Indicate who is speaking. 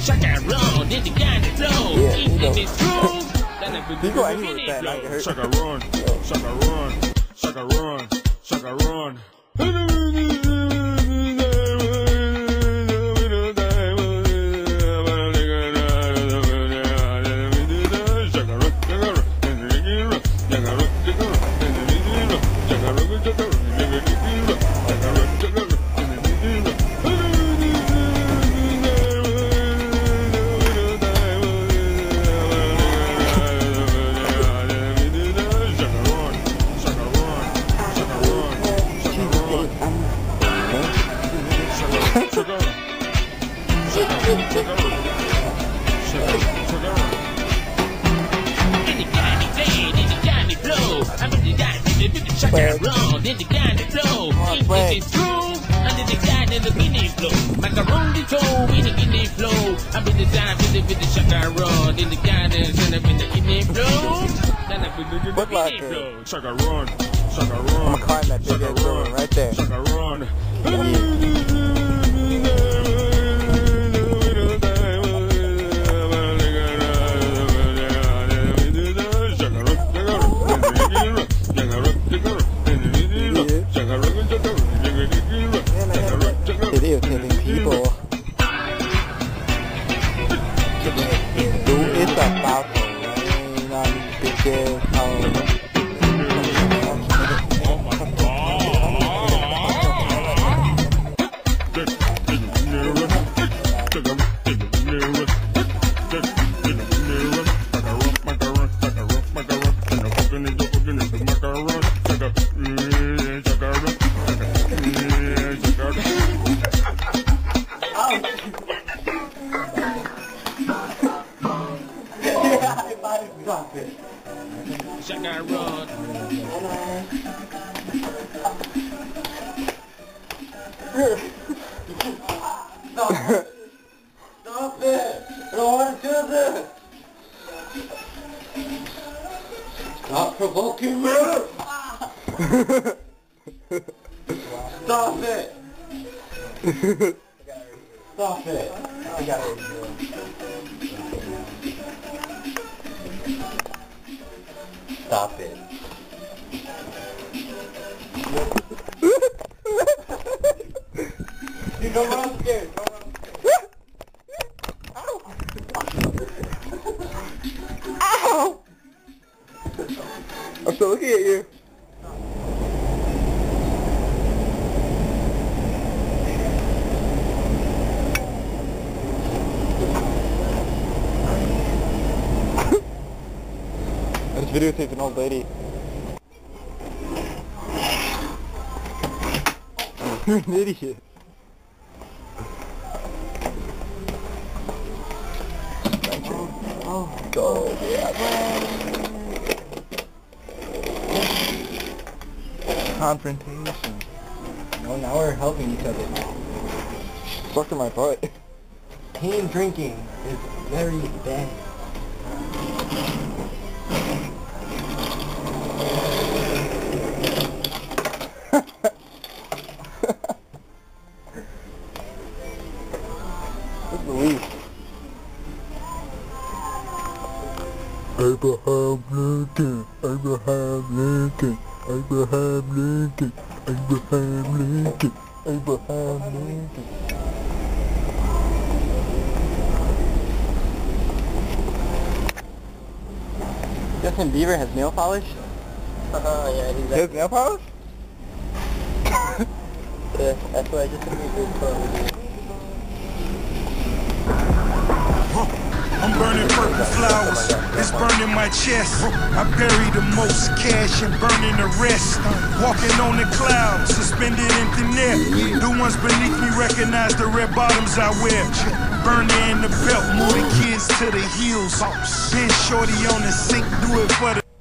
Speaker 1: shut that run, then the guy that flow. If it's true, then I
Speaker 2: You go anywhere with that, like hurt.
Speaker 3: Sucker run, sucker run, sucker run, sucker run.
Speaker 1: Then the guy that flow. If it's true, under the guy that the guinea flow. Macaroni toe in the guinea flow. I be the time with the sugar run. Then the guy that's in the guinea flow. Then I be the guinea flow.
Speaker 3: Sugar run, sugar run.
Speaker 2: I'm gonna climb that big ass building right there.
Speaker 3: Sugar run.
Speaker 2: Videotaping people. Dude, it's about to rain on these bitches. Stop it.
Speaker 1: Sugar run.
Speaker 2: Stop it! I don't want to do this! Stop provoking me! Stop it! Stop it! I got it. Stop it. You don't run scared. Don't run scared. Ow! Ow! I'm still looking at you. I was videotaping an old lady. You're an idiot. Oh, go. Confrontation.
Speaker 4: No, now we're helping each other.
Speaker 2: Fuck in my butt.
Speaker 4: Team drinking is very bad.
Speaker 2: What's the least? Abraham Lincoln, Abraham Lincoln, Abraham Lincoln, Abraham Lincoln, Abraham Lincoln. Justin Bieber has nail polish?
Speaker 4: Yeah,
Speaker 2: He has nail polish?
Speaker 4: Yeah, that's why I just took me to
Speaker 5: I'm burning purple flowers, it's burning my chest. I bury the most cash and burning the rest. Walking on the clouds, suspended in thin air. The ones beneath me recognize the red bottoms I wear. Burning in the belt, move the kids to the heels. Been shorty on the sink, do it for the